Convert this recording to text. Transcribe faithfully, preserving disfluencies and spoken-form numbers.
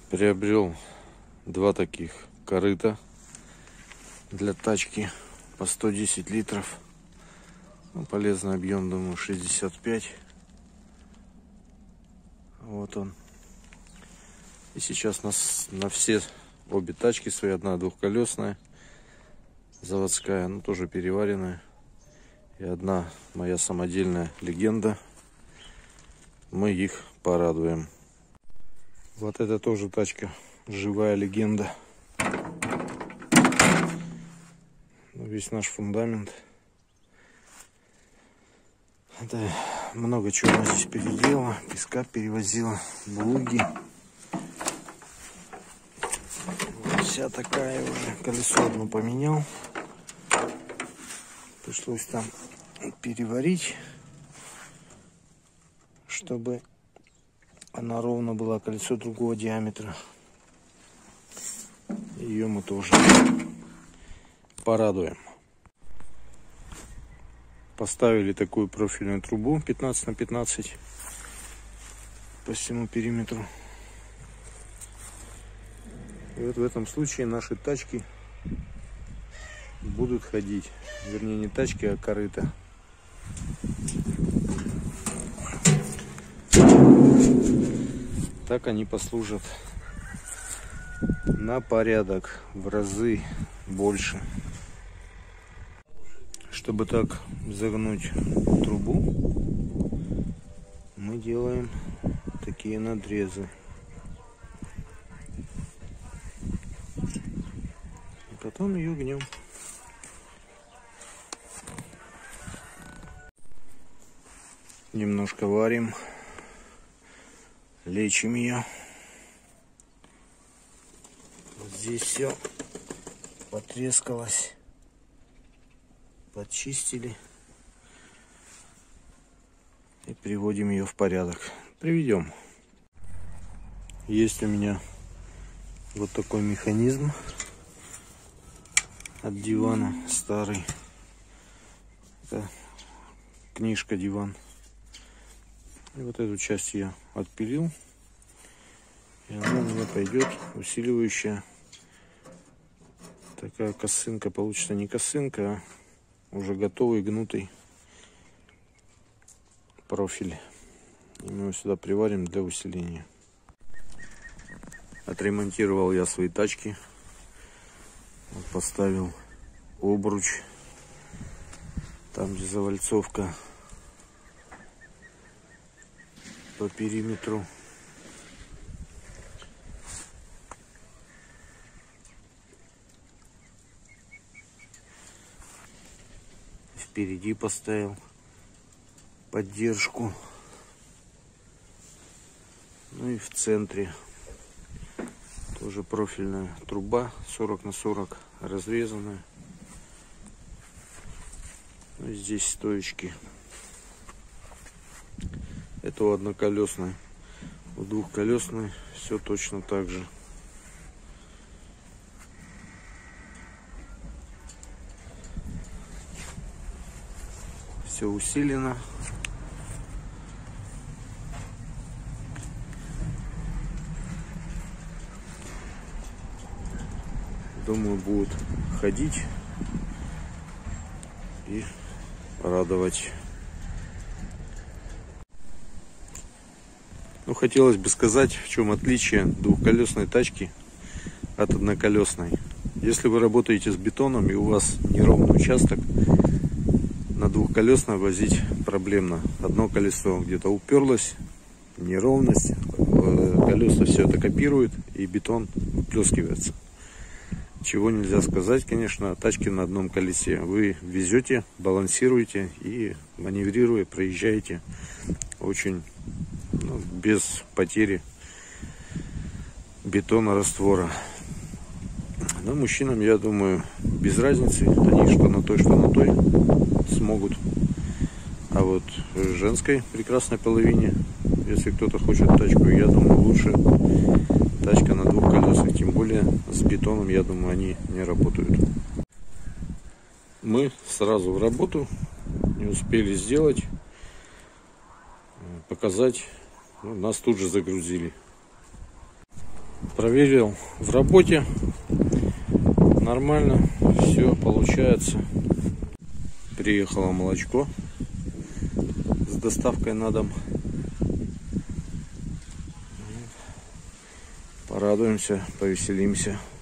Приобрел два таких корыта для тачки по сто десять литров. Ну, полезный объем, думаю, шестьдесят пять. Вот он. И сейчас нас на все обе тачки свои, одна двухколесная, заводская, ну тоже переваренная, и одна моя самодельная легенда. Мы их порадуем. Вот это тоже тачка, живая легенда. Весь наш фундамент. Это много чего она здесь переделала. Песка перевозила, блуги. Вся такая уже. Колесо одно поменял. Пришлось там переварить, чтобы она ровно была, колесо другого диаметра. Ее мы тоже порадуем. Поставили такую профильную трубу пятнадцать на пятнадцать по всему периметру. И вот в этом случае наши тачки будут ходить. Вернее, не тачки, а корыта. Так они послужат на порядок в разы больше. Чтобы так загнуть трубу, мы делаем такие надрезы. И потом ее гнем. Немножко варим. Лечим ее. Вот здесь все потрескалось. Подчистили. И приводим ее в порядок. Приведем. Есть у меня вот такой механизм от дивана старый. Это книжка диван. И вот эту часть я отпилил. И она у меня пойдет усиливающая. Такая косынка. Получится не косынка, а уже готовый гнутый профиль. И мы его сюда приварим для усиления. Отремонтировал я свои тачки. Вот поставил обруч. Там, где завальцовка по периметру. Впереди поставил поддержку. Ну и в центре тоже профильная труба сорок на сорок, разрезанная. Ну и здесь стоечки. Это у одноколесной. У двухколесной все точно так же. Все усилено. Думаю, будут ходить и радовать. Ну, хотелось бы сказать, в чем отличие двухколесной тачки от одноколесной. Если вы работаете с бетоном и у вас неровный участок, на двухколесной возить проблемно. Одно колесо где-то уперлось, неровность, колеса все это копирует и бетон выплескивается. Чего нельзя сказать, конечно, о тачке на одном колесе. Вы везете, балансируете и, маневрируя, проезжаете очень, ну, без потери бетона, раствора. Но мужчинам, я думаю, без разницы. Они что на той, что на той смогут. А вот женской прекрасной половине, если кто-то хочет тачку, я думаю, лучше тачка на двух колесах. Тем более с бетоном, я думаю, они не работают. Мы сразу в работу. Не успели сделать, показать. Ну, нас тут же загрузили. Проверил в работе. Нормально. Все получается. Приехало молочко с доставкой на дом. Порадуемся, повеселимся.